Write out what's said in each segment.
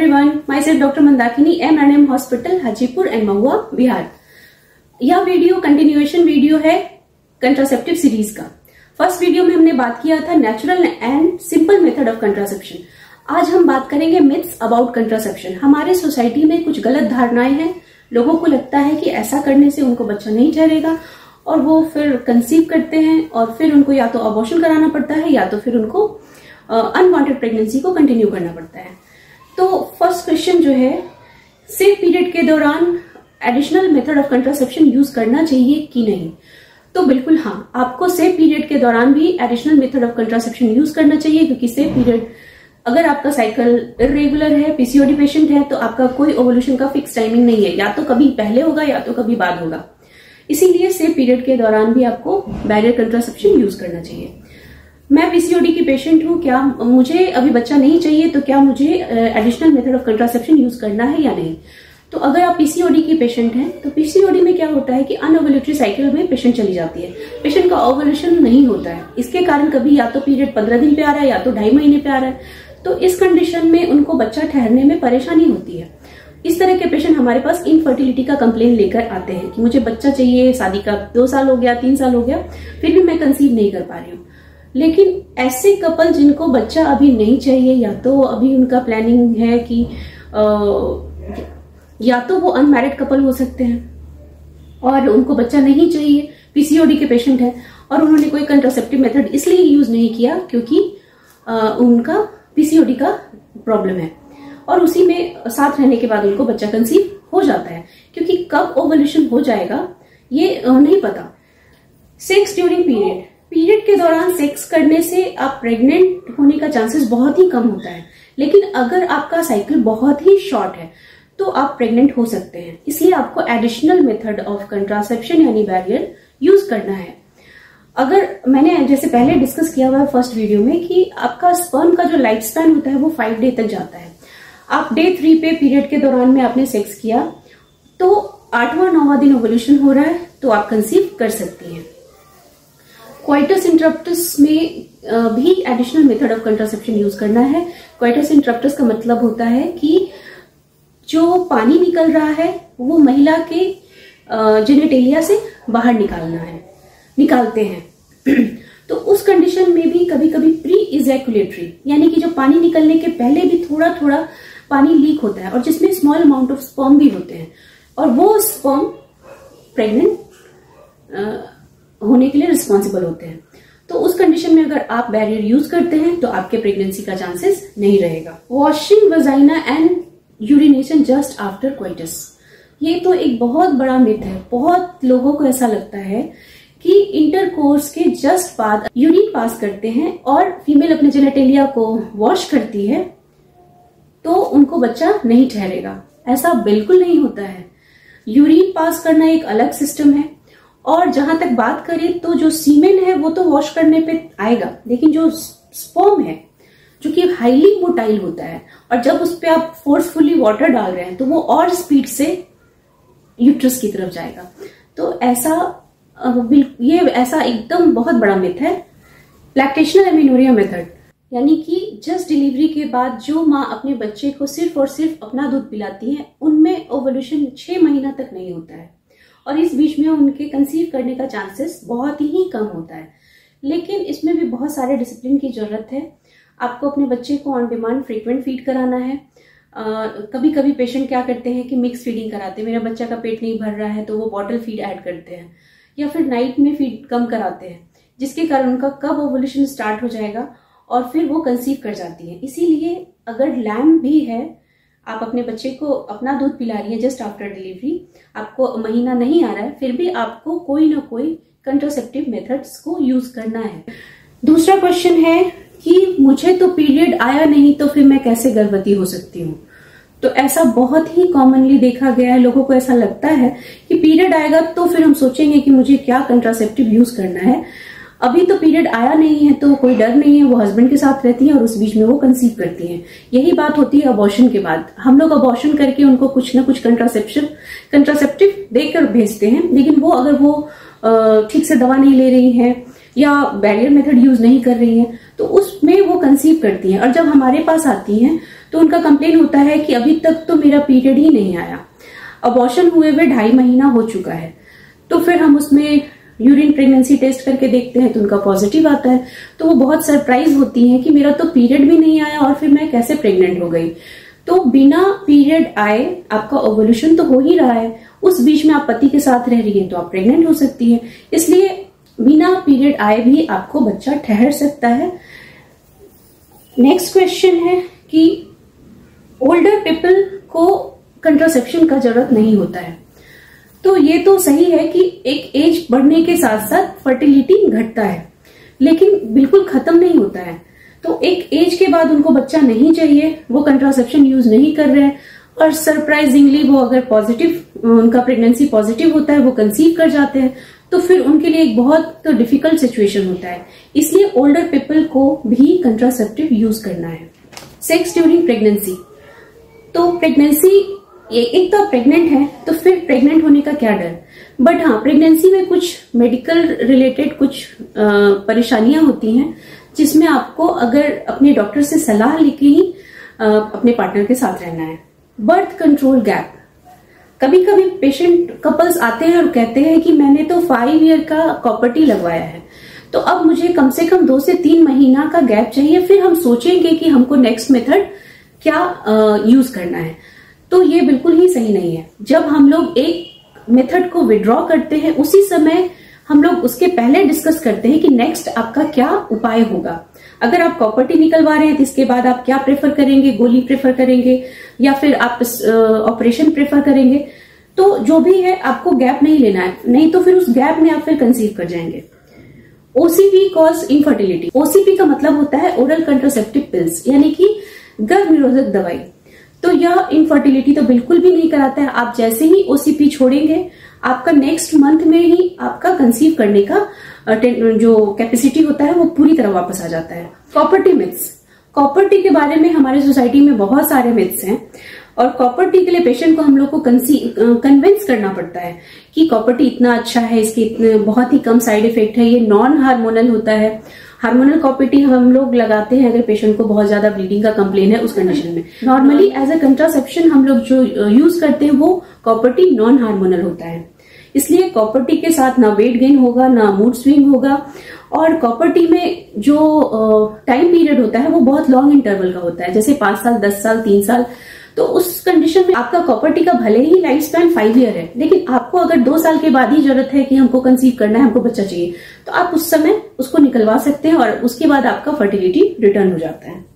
everyone, myself Dr. Mandakini, M&M hospital Hajipur and Mahua Bihar. यह video continuation video है contraceptive series का। First video में हमने बात किया था natural and simple method of contraception. आज हम बात करेंगे मिथ्स अबाउट कंट्रासेप्शन। हमारे सोसाइटी में कुछ गलत धारणाएं हैं। लोगों को लगता है कि ऐसा करने से उनको बच्चा नहीं ठहरेगा और वो फिर कंसीव करते हैं और फिर उनको या तो अबॉर्शन कराना पड़ता है या तो फिर उनको अनवांटेड प्रेगनेंसी को कंटिन्यू करना पड़ता है। तो फर्स्ट क्वेश्चन जो है, सेफ पीरियड के दौरान additional method of contraception use करना चाहिए कि नहीं? तो बिल्कुल हाँ, आपको सेफ पीरियड के दौरान भी additional method of contraception use करना चाहिए, क्योंकि सेफ पीरियड अगर आपका साइकिल इरेगुलर है, पीसीओडी पेशेंट है, तो आपका कोई ओवुलेशन का फिक्स टाइमिंग नहीं है, या तो कभी पहले होगा या तो कभी बाद होगा। इसीलिए सेफ पीरियड के दौरान भी आपको बैरियर कंट्रासेप्शन यूज करना चाहिए। मैं पीसीओडी की पेशेंट हूँ, क्या मुझे अभी बच्चा नहीं चाहिए तो क्या मुझे additional method of contraception use करना है या नहीं? तो अगर आप पीसीओडी की पेशेंट हैं तो पीसीओडी में क्या होता है कि अनओवुलेटरी साइकिल में पेशेंट चली जाती है, पेशेंट का ओवुलेशन नहीं होता है। इसके कारण कभी या तो पीरियड 15 दिन पे आ रहा है या तो 2.5 महीने पे आ रहा है। तो इस कंडीशन में उनको बच्चा ठहरने में परेशानी होती है। इस तरह के पेशेंट हमारे पास इनफर्टिलिटी का कंप्लेन लेकर आते हैं कि मुझे बच्चा चाहिए, शादी का 2 साल हो गया, 3 साल हो गया, फिर भी मैं कंसीव नहीं कर पा रही हूँ। लेकिन ऐसे कपल जिनको बच्चा अभी नहीं चाहिए, या तो अभी उनका प्लानिंग है कि या तो वो अनमैरिड कपल हो सकते हैं और उनको बच्चा नहीं चाहिए, पीसीओडी के पेशेंट है और उन्होंने कोई कंट्रासेप्टिव मेथड इसलिए यूज नहीं किया क्योंकि उनका पीसीओडी का प्रॉब्लम है और उसी में साथ रहने के बाद उनको बच्चा कंसीव हो जाता है, क्योंकि कब ओवुलेशन हो जाएगा ये नहीं पता। सेक्स ड्यूरिंग पीरियड के दौरान सेक्स करने से आप प्रेग्नेंट होने का चांसेस बहुत ही कम होता है, लेकिन अगर आपका साइकिल बहुत ही शॉर्ट है तो आप प्रेग्नेंट हो सकते हैं। इसलिए आपको एडिशनल मेथड ऑफ कंट्रासेप्शन यानी बैरियर यूज करना है। अगर मैंने जैसे पहले डिस्कस किया हुआ है फर्स्ट वीडियो में कि आपका स्पर्म का जो लाइफ स्पैन होता है वो 5 डे तक जाता है। आप डे 3 पे पीरियड के दौरान में आपने सेक्स किया तो 8वां 9वां दिन ओवुलेशन हो रहा है तो आप कंसीव कर सकती हैं। क्वाइटस इंटरप्टस में भी additional method of contraception use करना है। क्वाइटस इंटरप्टस का मतलब होता है कि जो पानी निकल रहा है वो महिला के जेनिटेलिया से बाहर निकालते हैं। तो उस कंडीशन में भी कभी कभी प्री इजैकुलेटरी यानी कि जो पानी निकलने के पहले भी थोड़ा थोड़ा पानी लीक होता है और जिसमें स्मॉल अमाउंट ऑफ स्पर्म भी होते हैं और वो स्पर्म प्रेग्नेंट होने के लिए रिस्पॉन्सिबल होते हैं। तो उस कंडीशन में अगर आप बैरियर यूज करते हैं तो आपके प्रेगनेंसी का चांसेस नहीं रहेगा। Washing vagina and urination just after coitus, ये तो एक बहुत बड़ा मिथ है। बहुत लोगों को ऐसा लगता है कि इंटरकोर्स के जस्ट बाद यूरिन पास करते हैं और फीमेल अपने जेनिटेलिया को वॉश करती है तो उनको बच्चा नहीं ठहरेगा। ऐसा बिल्कुल नहीं होता है। यूरिन पास करना एक अलग सिस्टम है और जहां तक बात करें तो जो सीमेन है वो तो वॉश करने पे आएगा, लेकिन जो स्पर्म है जो कि हाईली मोटाइल होता है और जब उस पर आप फोर्सफुली वाटर डाल रहे हैं तो वो और स्पीड से यूट्रस की तरफ जाएगा। तो ऐसा एकदम बहुत बड़ा मिथ है। लैक्टेशनल एमेनोरिया मेथड यानी कि जस्ट डिलीवरी के बाद जो माँ अपने बच्चे को सिर्फ और सिर्फ अपना दूध पिलाती है उनमें ओवुलेशन 6 महीना तक नहीं होता है और इस बीच में उनके कंसीव करने का चांसेस बहुत ही कम होता है। लेकिन इसमें भी बहुत सारे डिसिप्लिन की जरूरत है। आपको अपने बच्चे को ऑन डिमांड फ्रीक्वेंट फीड कराना है। कभी कभी पेशेंट क्या करते हैं कि मिक्स फीडिंग कराते हैं, मेरा बच्चा का पेट नहीं भर रहा है तो वो बॉटल फीड ऐड करते हैं या फिर नाइट में फीड कम कराते हैं, जिसके कारण उनका कब ओवुलेशन स्टार्ट हो जाएगा और फिर वो कंसीव कर जाती है। इसीलिए अगर लैम्प भी है, आप अपने बच्चे को अपना दूध पिला रही है जस्ट आफ्टर डिलीवरी, आपको महीना नहीं आ रहा है, फिर भी आपको कोई ना कोई कंट्रासेप्टिव मेथड्स को यूज करना है। दूसरा क्वेश्चन है कि मुझे तो पीरियड आया नहीं तो फिर मैं कैसे गर्भवती हो सकती हूँ? तो ऐसा बहुत ही कॉमनली देखा गया है। लोगों को ऐसा लगता है कि पीरियड आएगा तो फिर हम सोचेंगे कि मुझे क्या कंट्रासेप्टिव यूज करना है। अभी तो पीरियड आया नहीं है तो कोई डर नहीं है, वो हस्बैंड के साथ रहती है और उस बीच में वो कंसीव करती हैं। यही बात होती है अबॉर्शन के बाद। हम लोग अबॉर्शन करके उनको कुछ ना कुछ कंट्रासेप्टिव देकर भेजते हैं, लेकिन वो अगर वो ठीक से दवा नहीं ले रही है या बैरियर मेथड यूज नहीं कर रही है तो उसमें वो कंसीव करती हैं और जब हमारे पास आती हैं तो उनका कंप्लेन होता है कि अभी तक तो मेरा पीरियड ही नहीं आया, अबॉर्शन हुए हुए 2.5 महीना हो चुका है। तो फिर हम उसमें यूरिन प्रेगनेंसी टेस्ट करके देखते हैं तो उनका पॉजिटिव आता है। तो वो बहुत सरप्राइज होती हैं कि मेरा तो पीरियड भी नहीं आया और फिर मैं कैसे प्रेग्नेंट हो गई। तो बिना पीरियड आए आपका ओवुलेशन तो हो ही रहा है, उस बीच में आप पति के साथ रह रही हैं तो आप प्रेग्नेंट हो सकती हैं। इसलिए बिना पीरियड आए भी आपको बच्चा ठहर सकता है। नेक्स्ट क्वेश्चन है कि ओल्डर पीपल को कंट्रासेप्शन का जरूरत नहीं होता है। तो ये तो सही है कि एक एज बढ़ने के साथ साथ फर्टिलिटी घटता है, लेकिन बिल्कुल खत्म नहीं होता है। तो एक एज के बाद उनको बच्चा नहीं चाहिए, वो कंट्रासेप्शन यूज नहीं कर रहे हैं और सरप्राइजिंगली वो अगर पॉजिटिव, उनका प्रेगनेंसी पॉजिटिव होता है, वो कंसीव कर जाते हैं, तो फिर उनके लिए एक बहुत डिफिकल्ट सिचुएशन होता है। इसलिए ओल्डर पीपल को भी कंट्रासेप्टिव यूज करना है। सेक्स ड्यूरिंग प्रेगनेंसी, तो प्रेगनेंसी, एक तो आप प्रेग्नेंट है तो फिर प्रेग्नेंट होने का क्या डर। बट हाँ, प्रेगनेंसी में कुछ मेडिकल रिलेटेड कुछ परेशानियां होती हैं जिसमें आपको अगर अपने डॉक्टर से सलाह लेके ही अपने पार्टनर के साथ रहना है। बर्थ कंट्रोल गैप, कभी कभी पेशेंट कपल्स आते हैं और कहते हैं कि मैंने तो 5 ईयर का कॉपर्टी लगवाया है, तो अब मुझे कम से कम 2 से 3 महीना का गैप चाहिए, फिर हम सोचेंगे कि हमको नेक्स्ट मेथड क्या यूज करना है। तो ये बिल्कुल ही सही नहीं है। जब हम लोग एक मेथड को विड्रॉ करते हैं उसी समय हम लोग उसके पहले डिस्कस करते हैं कि नेक्स्ट आपका क्या उपाय होगा। अगर आप कॉपर्टी निकलवा रहे हैं तो इसके बाद आप क्या प्रेफर करेंगे, गोली प्रेफर करेंगे या फिर आप ऑपरेशन प्रेफर करेंगे। तो जो भी है आपको गैप नहीं लेना है, नहीं तो फिर उस गैप में आप फिर कंसीव कर जाएंगे। ओसीपी कॉज इनफर्टिलिटी, ओसीपी का मतलब होता है ओरल कंट्रासेप्टिव पिल्स, यानी कि गर्भ निरोधक दवाई। तो यह इनफर्टिलिटी तो बिल्कुल भी नहीं कराता है। आप जैसे ही ओसीपी छोड़ेंगे आपका नेक्स्ट मंथ में ही आपका कंसीव करने का जो कैपेसिटी होता है वो पूरी तरह वापस आ जाता है। कॉपर्टी मिथ्स, कॉपर्टी के बारे में हमारे सोसाइटी में बहुत सारे मिथ्स हैं और कॉपर्टी के लिए पेशेंट को हम लोग को कन्विंस करना पड़ता है कि कॉपर्टी इतना अच्छा है, इसके इतने बहुत ही कम साइड इफेक्ट है, ये नॉन हार्मोनल होता है। हार्मोनल कॉपर्टी हम लोग लगाते हैं अगर पेशेंट को बहुत ज्यादा ब्लीडिंग का कंप्लेन है उस कंडीशन में। नॉर्मली एज अ कंट्रासेप्शन हम लोग जो यूज करते हैं वो कॉपर्टी नॉन हार्मोनल होता है। इसलिए कॉपर्टी के साथ ना वेट गेन होगा, ना मूड स्विंग होगा। और कॉपर्टी में जो टाइम पीरियड होता है वो बहुत लॉन्ग इंटरवल का होता है, जैसे 5 साल, 10 साल, 3 साल। तो उस कंडीशन में आपका कॉपर्टी का भले ही लाइफ स्पैन 5 ईयर है, लेकिन आपको अगर 2 साल के बाद ही जरूरत है कि हमको कंसीव करना है, हमको बच्चा चाहिए, तो आप उस समय उसको निकलवा सकते हैं और उसके बाद आपका फर्टिलिटी रिटर्न हो जाता है।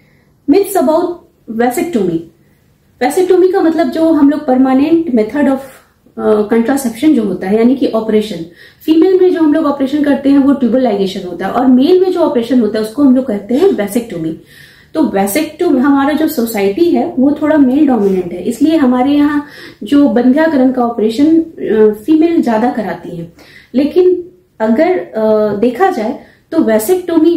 मिथ्स अबाउट वैसेक्टोमी, वैसेक्टोमी का मतलब जो हम लोग परमानेंट मेथड ऑफ कंट्रासेप्शन जो होता है, यानी कि ऑपरेशन। फीमेल में जो हम लोग ऑपरेशन करते हैं वो ट्यूबल लाइगेशन होता है और मेल में जो ऑपरेशन होता है उसको हम लोग कहते हैं वैसेक्टोमी। तो वैसेक्टोमी, हमारा जो सोसाइटी है वो थोड़ा मेल डोमिनेंट है, इसलिए हमारे यहाँ जो बंध्याकरण का ऑपरेशन फीमेल ज्यादा कराती है। लेकिन अगर देखा जाए तो वैसेक्टोमी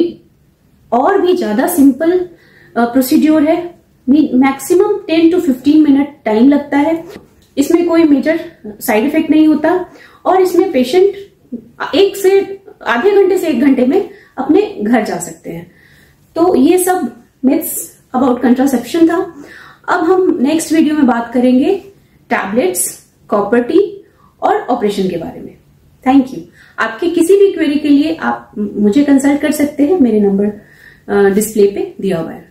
और भी ज्यादा सिंपल प्रोसीड्योर है। मैक्सिमम 10 to 15 मिनट टाइम लगता है। इसमें कोई मेजर साइड इफेक्ट नहीं होता और इसमें पेशेंट 1 से आधे घंटे से 1 घंटे में अपने घर जा सकते हैं। तो ये सब मिथ्स अबाउट कंट्रासेप्शन था। अब हम नेक्स्ट वीडियो में बात करेंगे टैबलेट्स, कॉपर्टी और ऑपरेशन के बारे में। Thank you. आपके किसी भी क्वेरी के लिए आप मुझे कंसल्ट कर सकते हैं, मेरे नंबर डिस्प्ले पे दिया हुआ है।